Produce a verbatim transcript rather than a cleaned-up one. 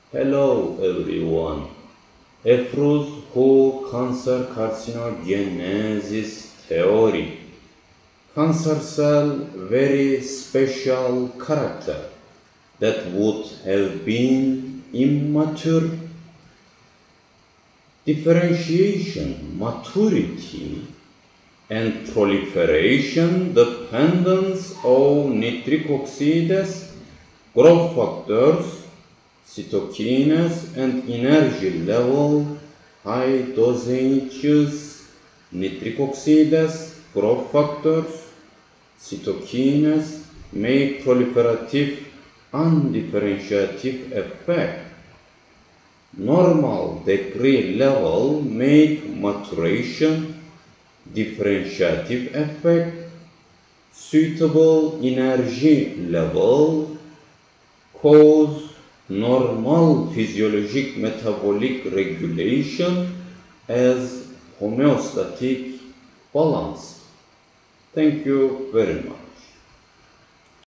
Hello everyone. Efruz who cancer carcinogenesis theory. Cancer cell very special character that would have been immature. Differentiation, maturity, and proliferation dependence on nitric oxides, growth factors, cytokinase and energy level, high dosages, nitric oxides, growth factors, cytokinase make proliferative undifferentiative effect. Normal degree level make maturation, differentiative effect, suitable energy level, cause normal physiologic metabolic regulation as homeostatic balance. Thank you very much.